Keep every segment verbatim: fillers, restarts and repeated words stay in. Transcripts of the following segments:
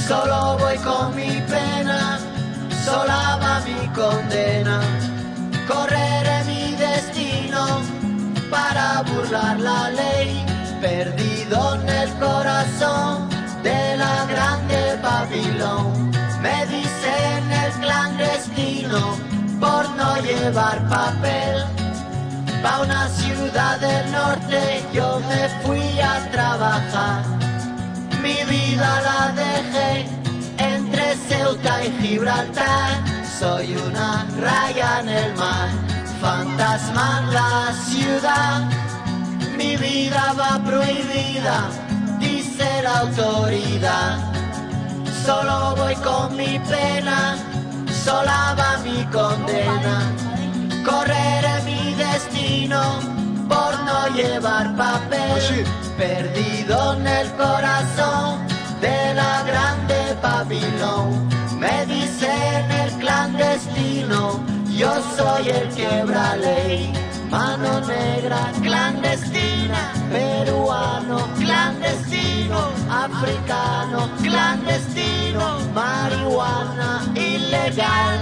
Solo voy con mi pena, sola va mi condena. Correré mi destino para burlar la ley, perdido en el corazón de la grande Babilón. Me dicen el clandestino por no llevar papel. Pa' una ciudad del norte yo me fui a trabajar. Mi vida la dejé entre Ceuta y Gibraltar. Soy una raya en el mar, fantasma en la ciudad. Mi vida va prohibida, dice la autoridad. Solo voy con mi pena, sola va mi condena. Correré mi destino por no llevar papel, perdido en el corazón de la grande Babilón. Me dicen el clandestino, yo soy el quebra ley. Mano negra, clandestina, peruano, clandestino, africano, clandestino, marihuana ilegal.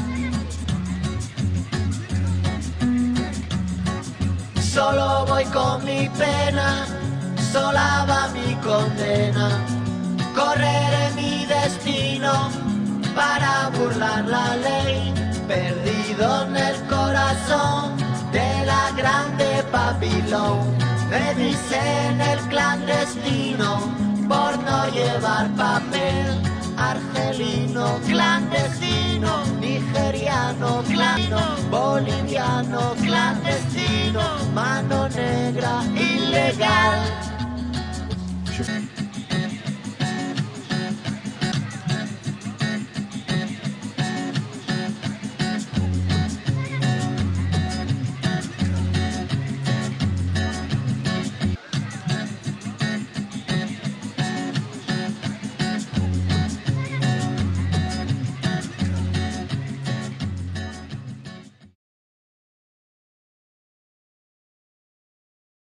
Solo voy con mi pena, sola va mi condena. Correré mi destino para burlar la ley, perdido en el corazón de la grande Babilón. Me dicen el clandestino por no llevar papel. Argelino, clandestino, nigeriano, clandestino, boliviano, clandestino, mano negra, ilegal.